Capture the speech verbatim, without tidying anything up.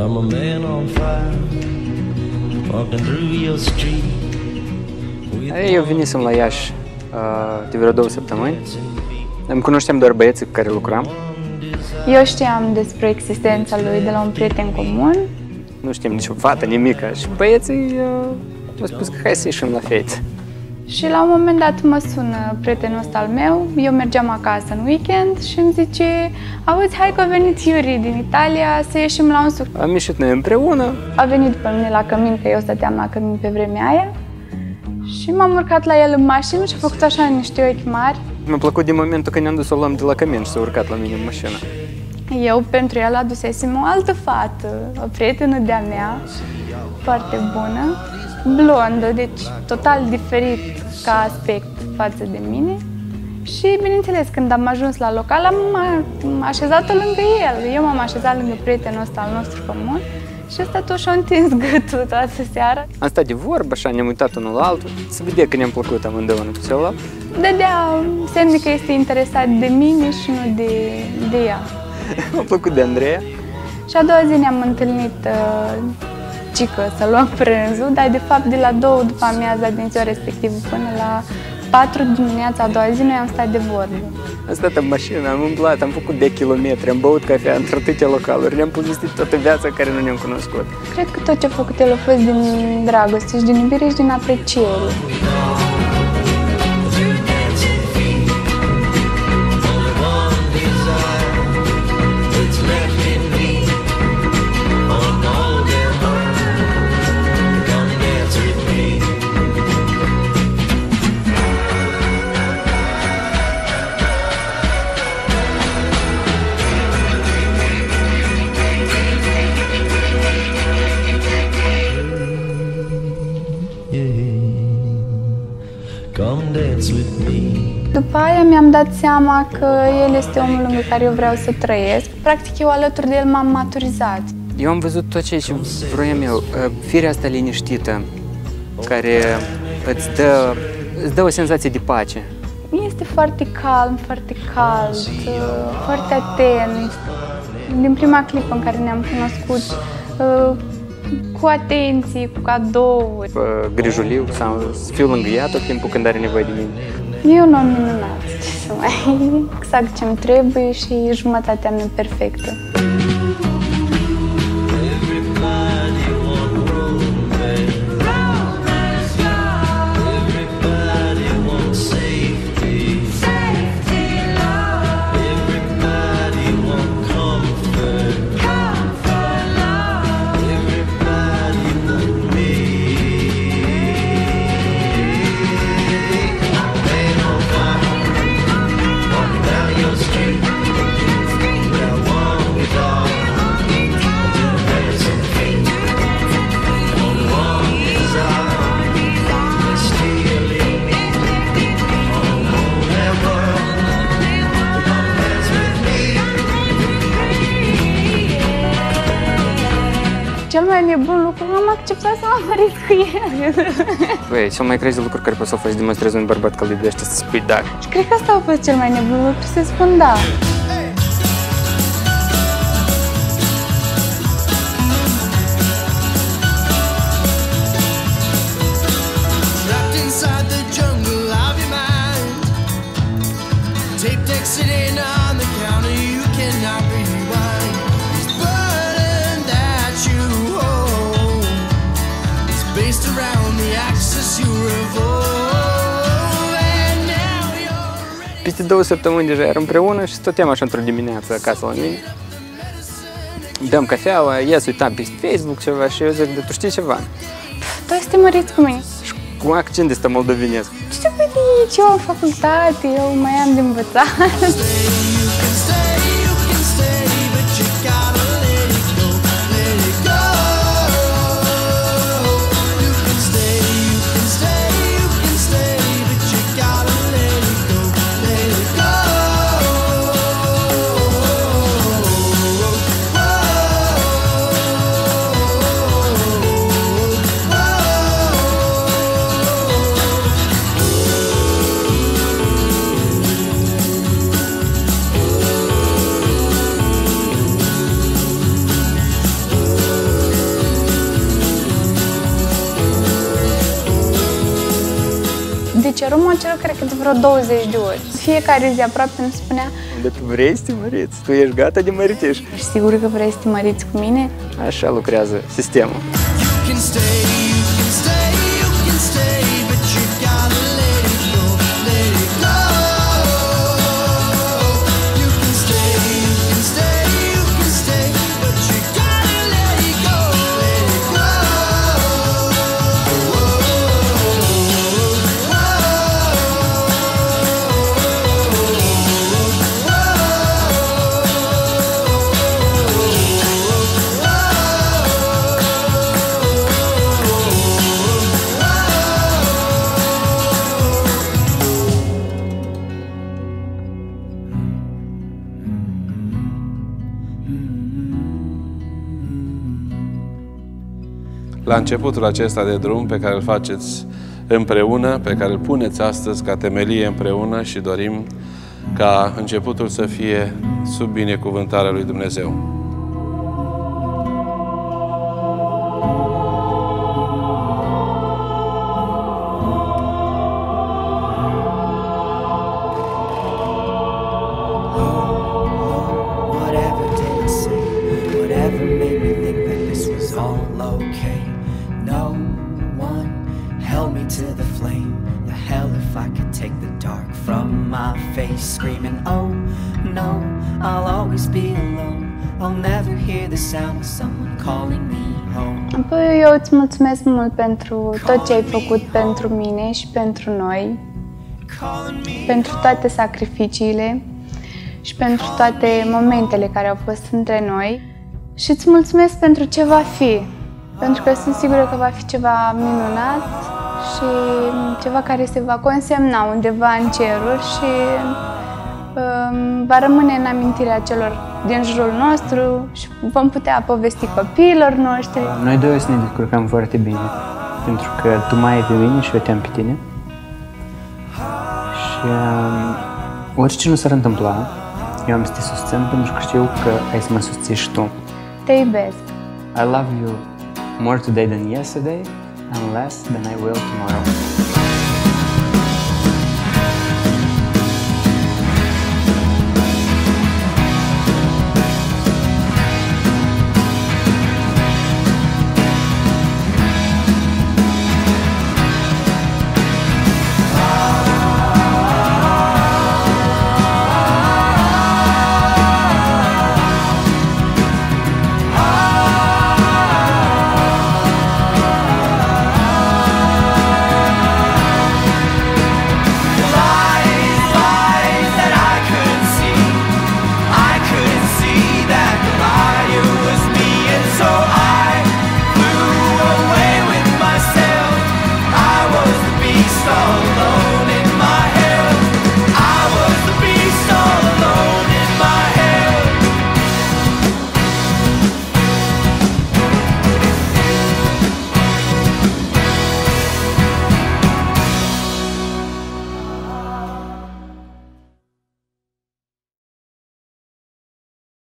I'm a man on fire, walking through your street. Eu venisem la Iași de vreo două săptămâni. Îmi cunoșteam doar băieții cu care lucram. Eu știam despre existența lui de la un prieten comun. Nu știam nicio fată, nimica. Și băieții mi-au spus că hai să ieșim la fete. Și la un moment dat mă sună prietenul ăsta al meu, eu mergeam acasă în weekend și îmi zice: auzi, hai că a venit Iuri din Italia să ieșim la un suc. Am ieșit noi împreună. A venit pe mine la cămin, că eu stăteam la cămin pe vremea aia. Și m-am urcat la el în mașină și a făcut așa niște ochi mari. Mi-a plăcut din momentul când ne-am dus să o luăm de la cămin și s-a urcat la mine în mașină. Eu pentru el adusesem o altă fată, o prietenă de-a mea, foarte bună, blondă, deci total diferit ca aspect față de mine. Și, bineînțeles, când am ajuns la local, am așezat-o lângă el. Eu m-am așezat lângă prietenul ăsta al nostru comun și ăsta tot și-a întins gâtul toată seara. Am stat de vorbă, așa, ne-am uitat unul la altul, să vedea că ne-am plăcut amândouă unul cu celălalt. Dădea semne că este interesat de mine și nu de, de ea. M-a plăcut de Andreea. Și a doua zi ne-am întâlnit uh, cică să luăm prânzul, dar de fapt de la două după amiaza din ziua respectivă până la patru dimineața a doua zi noi am stat de vorbă. Am stat în mașină, am umblat, am făcut de kilometri, am băut cafea într-o atâtea localuri, ne-am povestit toată viața care nu ne-am cunoscut. Cred că tot ce a făcut el a fost din dragoste și din iubire și din apreciere. După aia mi-am dat seama că el este omul lângă care eu vreau să trăiesc. Practic, eu alături de el m-am maturizat. Eu am văzut tot ceea ce vroiam eu, firea asta liniștită, care îți dă, îți dă o senzație de pace. Este foarte calm, foarte cald, foarte atent. Din prima clipă în care ne-am cunoscut, cu atenție, cu cadouri. Grijuliu, să fiu lângă ea tot timpul când are nevoie de mine. E un om minunat, ce să mai... exact ce-mi trebuie și jumătatea mea perfectă. Cel mai nebun lucru, am acceptat să mă mărit cu el. Băi, cel mai crazy lucru care poți să-l faci să demonstrezi un bărbat că îl iubește, să spui da. Și cred că asta a fost cel mai nebun lucru, să spun da. Peste două săptămâni deja eram împreună și stăteam așa într-o dimineață acasă la mine. Dăm cafeaua, ea se uitam pe Facebook ceva și eu zic, dar tu știi ceva? Tu ai să te măriți cu mine. Și cu accent ăsta moldovenesc. Ce te măriți? Eu am facultate, eu mai am de învățat. De ce? Romul a cred că de vreo douăzeci de ori. Fiecare zi aproape îmi spunea: Dar tu vrei să te măriți? Tu ești gata de măritești? ești sigur că vrei să te măriți cu mine? Așa lucrează sistemul. La începutul acesta de drum pe care îl faceți împreună, pe care îl puneți astăzi ca temelie împreună și dorim ca începutul să fie sub binecuvântarea lui Dumnezeu. Screaming, oh no, I'll always be alone. I'll never hear the sound of someone calling me home. Apoi eu îți mulțumesc mult pentru tot ce ai făcut pentru mine și pentru noi, pentru toate sacrificiile și pentru toate momentele care au fost între noi. Și îți mulțumesc pentru ce va fi, pentru că sunt sigură că va fi ceva minunat și ceva care se va consemna undeva în ceruri și um, va rămâne în amintirea celor din jurul nostru și vom putea povesti copiilor noștri. Noi doi o să ne descurcăm foarte bine, pentru că tu mai ai pe mine și eu te-am pe tine. Și um, orice nu s-ar întâmpla, eu am să te susțin pentru că știu că ai să mă susții și tu. Te iubesc. I love you more today than yesterday and less than I will tomorrow.